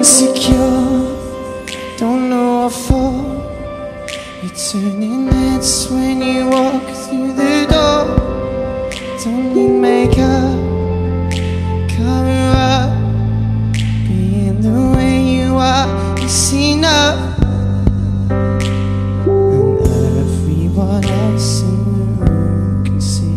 insecure, don't know what for. You're turning heads when you walk through the door. Don't need makeup, cover up. Being the way you are is enough. And everyone else in the room can see,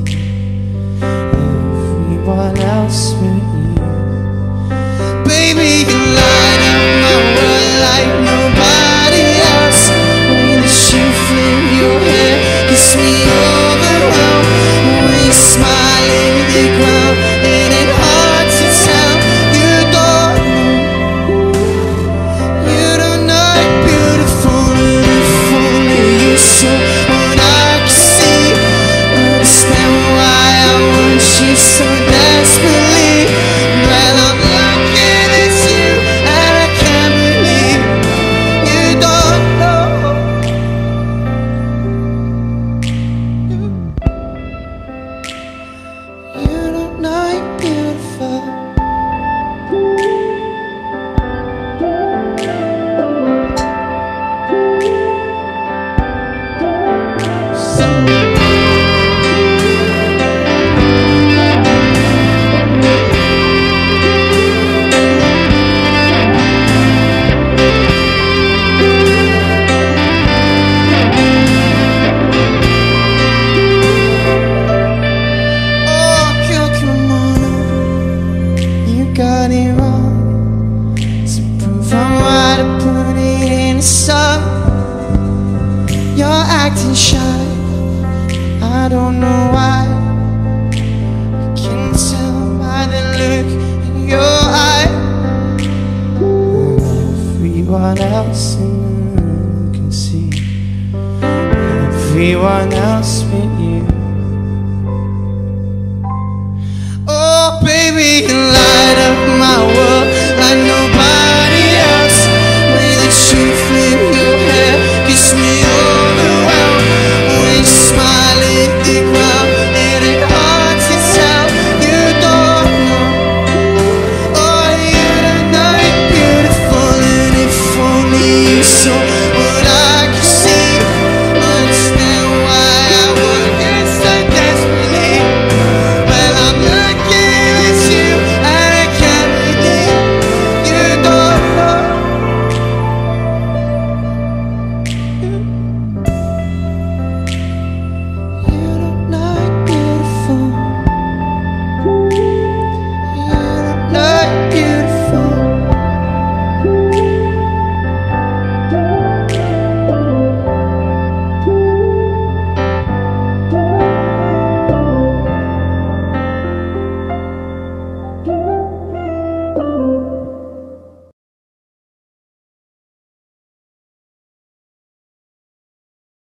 everyone else but you. Baby, you light up my world like nobody else. When the shoe flip your hair gets me overwhelmed. When you smile in the ground, it ain't hard to tell. You don't know you're beautiful, and if only you saw what I can see, understand why I want you so desperately. Well, I'm looking at you and I can't believe you don't know. You don't know you're beautiful. Oh, girl, come on, you got it wrong. To prove I'm right, I put it in a song. You're acting shy, I don't know why. I can tell by the look in your eye. Everyone else in the room can see, everyone else but you. Oh, baby, you light up my world like nobody